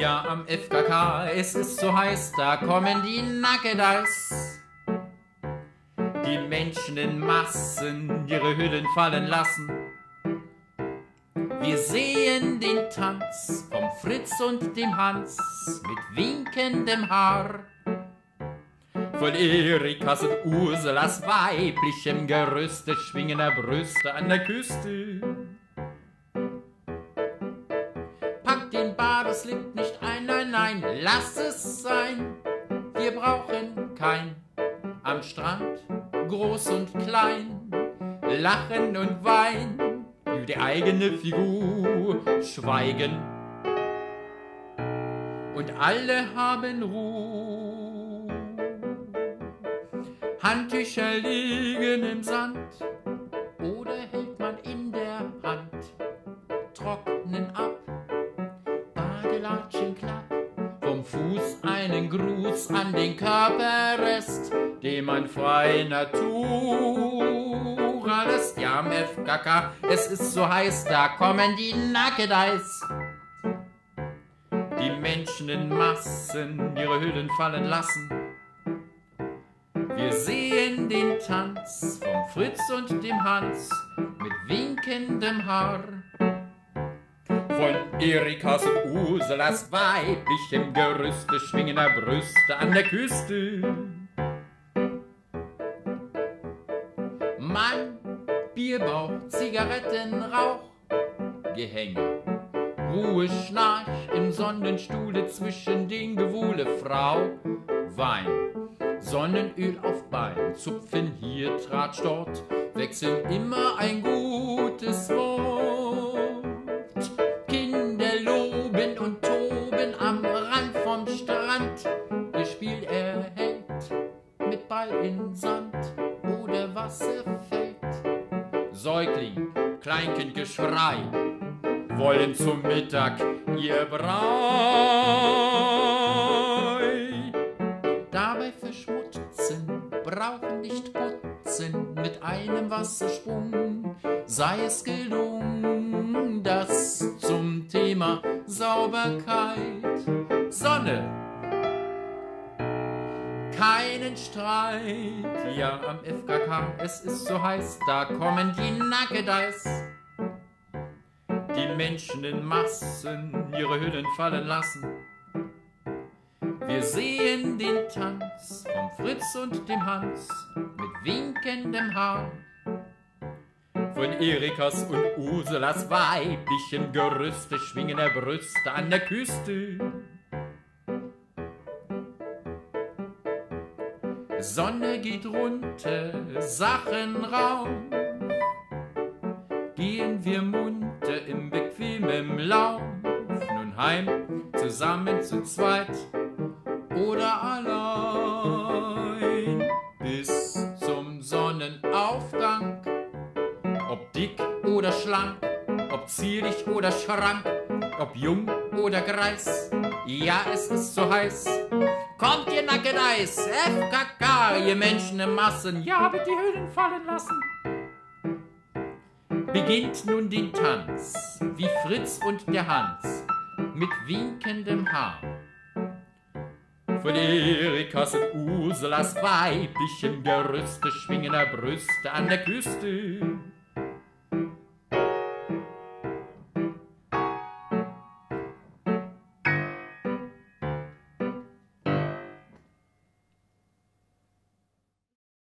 Ja, am FKK, es ist so heiß, da kommen die Nackedeis. Die Menschen in Massen ihre Hüllen fallen lassen. Wir sehen den Tanz vom Fritz und dem Hans mit winkendem Haar. Von Erikas und Ursulas weiblichem Gerüste schwingender Brüste an der Küste. Pack den Badeslip nicht ein, nein, nein, lass es sein. Wir brauchen kein am Strand, groß und klein, lachen und weinen über die eigene Figur, schweigen. Und alle haben Ruhe. Handtücher liegen im Sand oder hält man in der Hand, trocknen ab, Badelatschen klapp, vom Fuß einen Gruß an den Körperrest, den man frei Natura lässt. Ja, am FKK, es ist so heiß, da kommen die Nackedeis. Die Menschen in Massen ihre Hüllen fallen lassen. Wir sehen den Tanz vom Fritz und dem Hans mit winkendem Haar. Von Erikas und Ursulas weiblichem Gerüste schwingender Brüste an der Küste. Mann, Bierbauch, Zigarettenrauch, Gehänge, Ruhe, Schnarch im Sonnenstuhle zwischen den Gewuhle. Frau, Wein, Sonnenöl auf Bein, zupfen hier, Tratsch dort, wechseln immer ein gutes Wort. Kinder loben und toben am Rand vom Strand. Ihr Spiel erhält mit Ball in Sand oder Wasser fällt. Säugling, Kleinkind, Geschrei, wollen zum Mittag ihr Brei. Dabei verschmutzen, brauchen nicht putzen, mit einem Wassersprung sei es gelungen. Das zum Thema Sauberkeit. Sonne, keinen Streit. Ja, am FKK, es ist so heiß, da kommen die Nackedeis. Die Menschen in Massen ihre Hüllen fallen lassen. Wir sehen den Tanz vom Fritz und dem Hans mit winkendem Haar. Von Erikas und Ursulas weiblichem Gerüste schwingender Brüste an der Küste. Sonne geht runter, Sachen raum. Gehen wir munter im bequemen Lauf nun heim, zusammen zu zweit oder allein bis zum Sonnenaufgang. Ob dick oder schlank, ob zierlich oder schrank, ob jung oder greis, ja, es ist so heiß. Kommt ihr Nackedeis, FKK, ihr Menschen in Massen, ja, bitte die Hüllen fallen lassen. Beginnt nun den Tanz, wie Fritz und der Hans, mit winkendem Haar. Von Erikas und Ursulas weiblichem Gerüste schwingender Brüste an der Küste.